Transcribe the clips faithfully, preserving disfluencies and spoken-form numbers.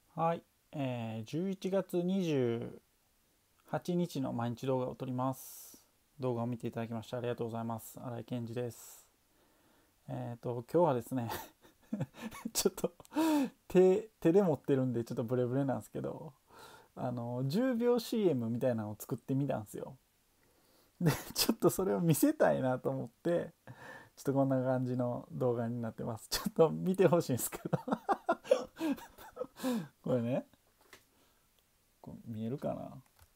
はい、えー、じゅういちがつにじゅうはちにちの毎日動画を撮ります。動画を見ていただきましてありがとうございます。新井健二です。えっ、ー、と今日はですねちょっと手手で持ってるんでちょっとブレブレなんですけど、あのじゅうびょう シーエム みたいなのを作ってみたんですよ。でちょっとそれを見せたいなと思ってちょっとこんな感じの動画になってます。ちょっと見てほしいんですけどこれね、これ見えるかな。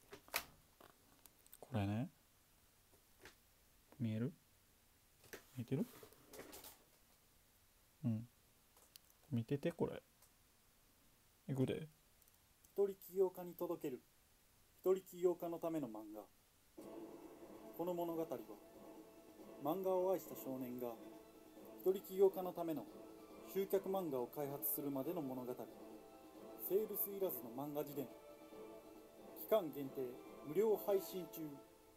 これね、見える見えてる。うん、見ててこれ。いくで。一人起業家に届ける一人起業家のための漫画。この物語は漫画を愛した少年が一人起業家のための集客漫画を開発するまでの物語。セールスいらずの漫画自伝、期間限定無料配信中。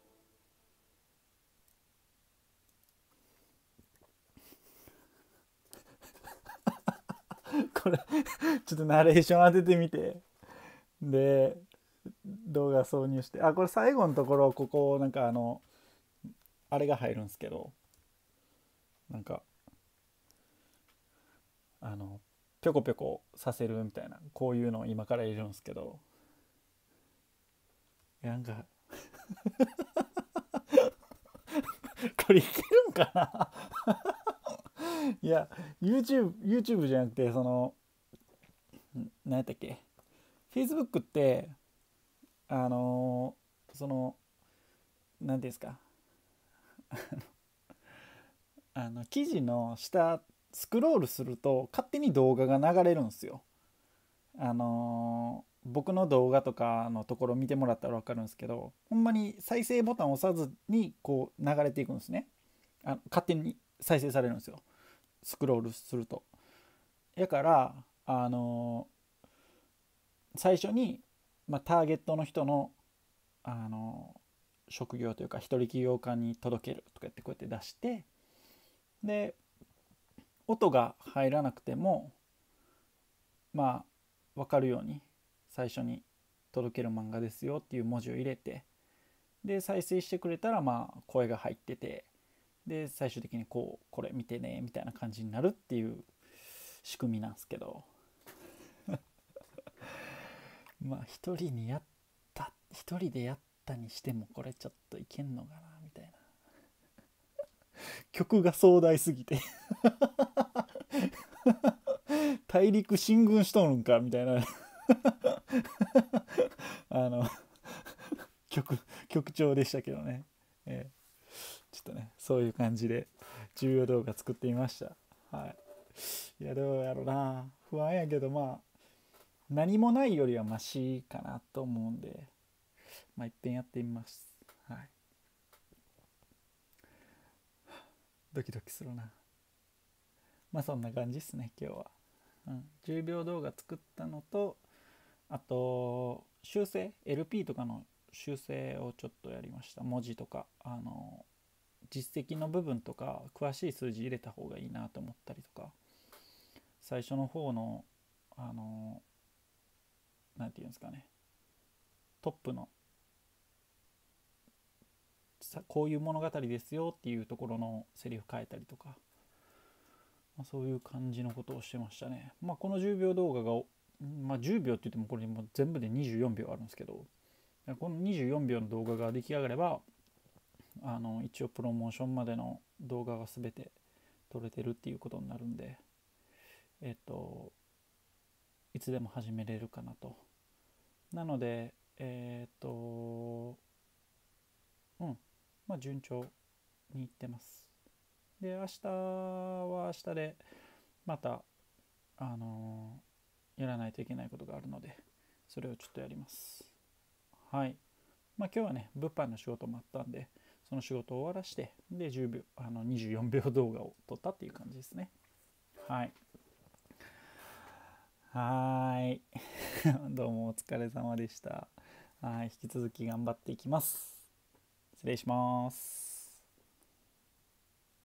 これちょっとナレーション当ててみて、で動画挿入して、あ、これ最後のところ、ここなんかあのあれが入るんですけど、なんかあのぴょこぴょこさせるみたいな、こういうのを今から入れるんですけど、なんかこれいけるんかな。いや YouTube, YouTube じゃなくて、その何やったっけ、 Facebook って、あのーその何ていうんですか、あの記事の下スクロールすると勝手に動画が流れるんですよ。あのー僕の動画とかのところ見てもらったら分かるんですけど、ほんまに再生ボタンを押さずにこう流れていくんですね。あ、勝手に再生されるんですよ、スクロールすると。やから、あのー最初に、まあ、ターゲットの人の、あのー職業というか一人起業家に届けるとかってこうやって出して、で音が入らなくてもまあ分かるように最初に届ける漫画ですよっていう文字を入れて、で再生してくれたらまあ声が入ってて、で最終的にこうこれ見てねみたいな感じになるっていう仕組みなんですけど、まあ一人にやった一人でやったにしてもこれちょっといけんのかなみたいな。曲が壮大すぎて大陸進軍しとるんかみたいなあの曲曲調でしたけどね、えー、ちょっとねそういう感じで重要動画作ってみました。はい。いやどうやろうな、不安やけど、まあ何もないよりはマシかなと思うんで、まあいっぺんやってみます。はい。ドキドキするな。まあそんな感じですね今日は。うん、じゅうびょう動画作ったのと、あと修正 エルピー とかの修正をちょっとやりました。文字とかあの実績の部分とか詳しい数字入れた方がいいなと思ったりとか、最初の方のあのなんていうんですかね、トップのさこういう物語ですよっていうところのセリフ変えたりとか、まあ、そういう感じのことをしてましたね。まあこのじゅうびょう動画が、まあ、じゅうびょうって言ってもこれも全部でにじゅうよんびょうあるんですけど、このにじゅうよんびょうの動画が出来上がれば、あの一応プロモーションまでの動画が全て撮れてるっていうことになるんで、えっといつでも始めれるかなと。なのでえっとうんまあ順調にいってます。で明日は明日でまたあのーやらないといけないことがあるので、それをちょっとやります。はい。まあ今日はね物販の仕事もあったんで、その仕事を終わらして、でじゅうびょうあのにじゅうよんびょう動画を撮ったっていう感じですね。はい。はい。どうもお疲れ様でした。はい。引き続き頑張っていきます。失礼します。